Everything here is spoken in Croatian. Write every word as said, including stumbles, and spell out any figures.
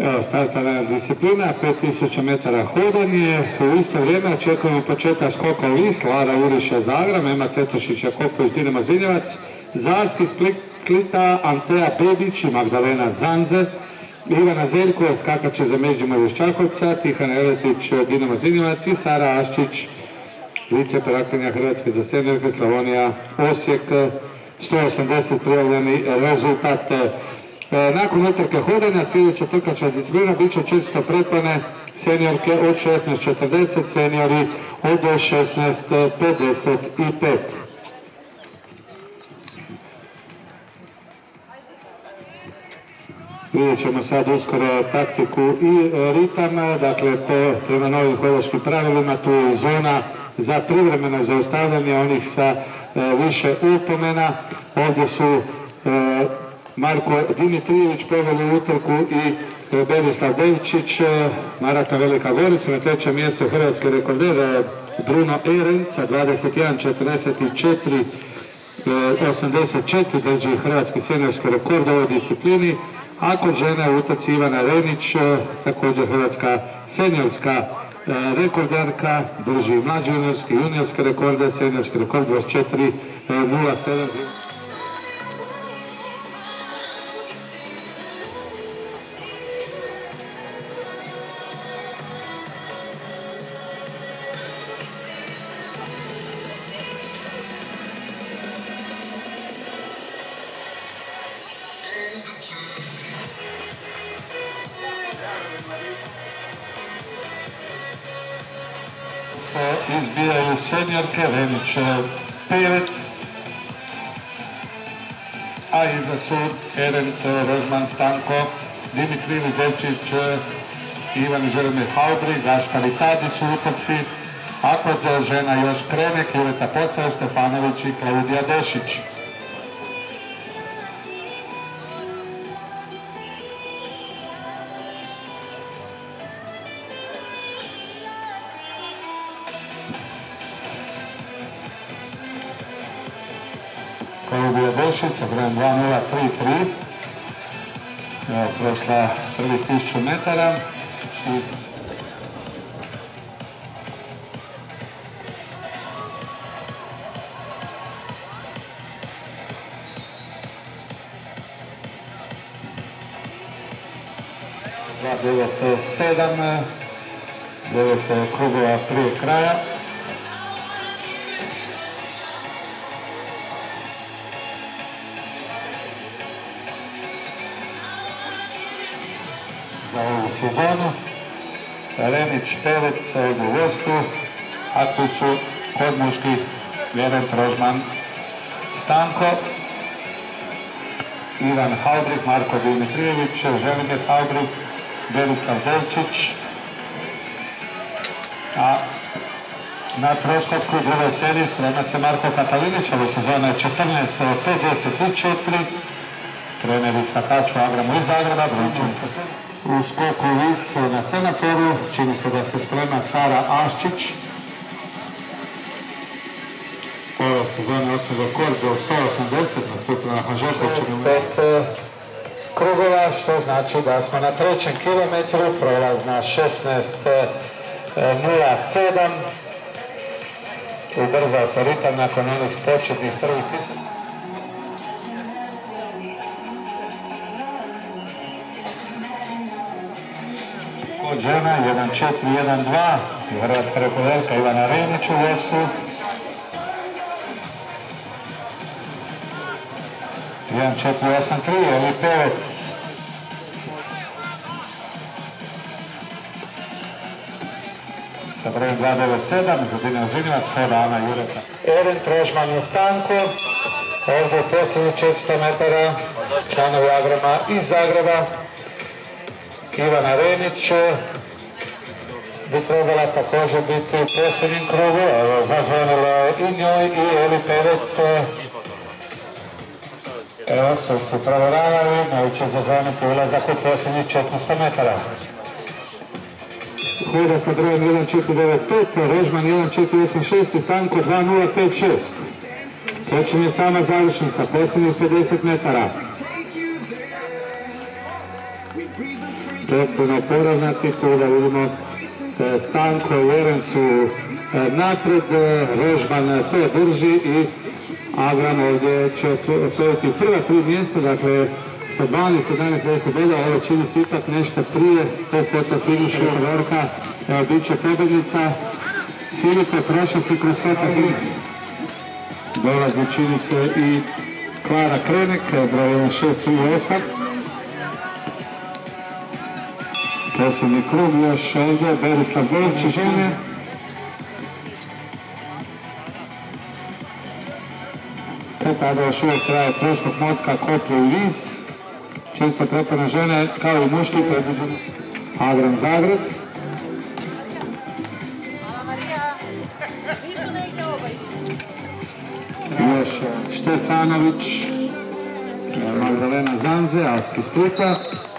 Evo, startana disciplina, pet tisuća metara hodanje. U isto vrijeme očekujemo početak skoka u vis, Lara Uriša Zagreb, Ema Cetošića Koković, Dinamo Zinjevac, Zarski Splita, Anteja Bebić i Magdalena Zanze, Ivana Zeljko, skakače za Međimurje iz Čakovca, Tihan Eletić, Dinamo Zinjevac i Sara Aščić, vice prvakinja Hrvatske za seniorke, Slavonija Osijek, sto osamdeset prijavljeni rezultat. Nakon utrke hodanja sljedeća trkačka disciplina bit će četiristo pretplane, seniorke od šesnaest četrdeset, seniori od šesnaest pedeset pet. Vidjet ćemo sad uskoro taktiku i ritam, dakle to prema novim hodačkim pravilima, tu je zona za privremeno zaustavljanje onih sa više upomena. Ovdje su Marko Dimitrijević poveli utrku i Berislav Devčić, Maraton Velika Gorica. Na trećem mjestu hrvatski rekorder Bruno Erenc sa dvadeset jedan četrdeset četiri osamdeset četiri drži hrvatski seniorski rekord u ovoj disciplini, a kod žene u utrci Ivana Renić, također hrvatska seniorska rekorderka, drži mlađi juniorski, juniorski rekorde, seniorski rekord dvadeset četiri nula sedam. Izbijaju seniorke, Renić Pevec, a iza su Erenc, Rožman, Stanko, Dimitrijević, Devčić, Ivan Želimir Haubri, Gašpar i Tadić u utrci, a kod žena još Krenek, Jureta Posao, Stefanović i Klaudija Dešić. Klaudija Dešić sa brojem dva nula tri tri. Evo, prošla prvi tisuću metara. dva devet sedam. devet krugova prije kraja. Za ovu sezonu. Renić, Pevec, ovdje u vodstvu, a tu su kod muških Erenc, Rožman, Stanko, Ivan Haubrik, Marko Dimitrijević, Želimir Haubrik, Berislav Devčić, a na troskopku druge serije sprema se Marko Katalinić, ovo sezona je četrnaest pedeset četiri, trener iz skakača u Agramu iz Zagreba, Brunčan se u skoku vis na semaforu, čini se da se sprema Sara Aščić. Ova sezona je osam rekord do sto osamdeset, nastupila na Hanžekoviću. Pet krugova, što znači da smo na trećem kilometru, prolaz na šesnaest nula sedam. Ubrzao se ritam nakon onih početnih prvih tisuća. Od žena jedan četiri jedan dva, hrvatska rekorderka Ivana Renić u vodstvu. jedan četiri osam tri, Eli Pevec. Sa brojem dva devet sedam, za Dinamo Zinjevac, hoda Ana Jureta. Erenc, Rožman u Stanku, ovdje posljednji četiristo metara, članovi Agrama iz Zagreba. Ivana Renić bi trebala također biti u posljednjem krugu, zazvonilo i njoj i Eli Pevec. Evo, su se provjeravali, njoj će zazvoniti ulazak u posljednjih četiristo metara. Hoda sa brojem jedan četiri devet pet, Rožman jedan četiri osam šest i Stanko dva nula pet šest. Počinje sama završnica, posljednjih pedeset metara. potpuno poravnati. Tu da vidimo Stanko i Jerencu napred, Rožman to drži i Avram ovdje će osvojiti prva tri mjesta, dakle sa dvanaest jedanaest deset boda, ovo čini se ipak nešto prije po fotofinišu vrha, evo bit će pobjednica. Filipe prošao si kroz fotofiniš. Dolazi čini se i Klara Krenek, broj šest tri osam. Posljednji krug još ovdje, Berislav Golčić žene. E tada još uvijek traje prošlog motka Koplju i Vis. Često prepane žene kao i muški predviđeni Avram Zagreb. Još Štefanović, Magdalena Zanze, Aski Splita.